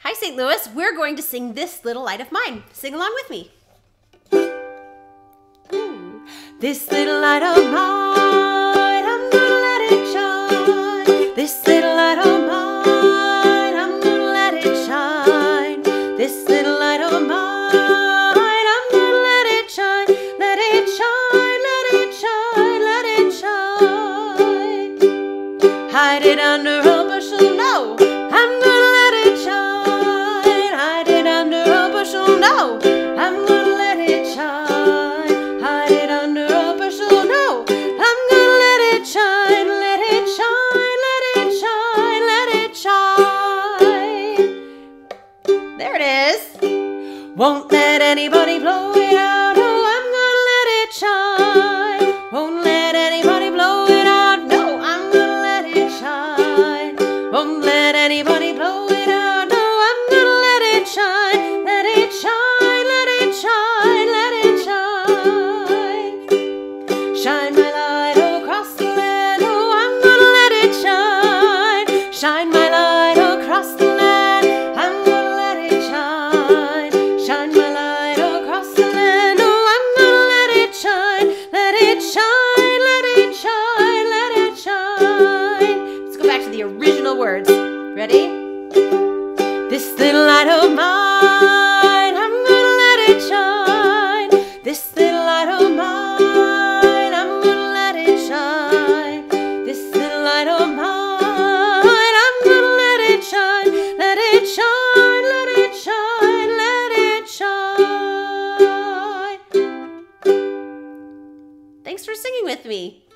Hi, St. Louis. We're going to sing This Little Light of Mine. Sing along with me. Ooh. This little light of mine, I'm gonna let it shine. This little light of mine, I'm gonna let it shine. This little light of mine, I'm gonna let it shine. Let it shine, let it shine, let it shine. Hide it under a bushel, no, I'm gonna let it shine. Hide it under a bushel, no, I'm gonna let it shine. Hide it under a bushel, no, I'm gonna let it shine. Let it shine, let it shine, let it shine. There it is. Won't let anybody blow it out, no, I'm gonna let it shine. Won't let anybody blow it out, no, I'm gonna let it shine. Won't let anybody blow it out, no, I'm gonna let it shine. Let it shine, let it shine, let it shine. Shine my light across the land, oh, I'm gonna let it shine. Shine my light across the land, I'm gonna let it shine. Shine my light across the land, oh, I'm gonna let it shine. Let it shine, let it shine, let it shine. Let's go back to the original words. Ready? This little light of mine, I'm gonna let it shine. This little light of mine, I'm gonna let it shine. This little light of mine, I'm gonna let it shine. Let it shine, let it shine, let it shine. Thanks for singing with me.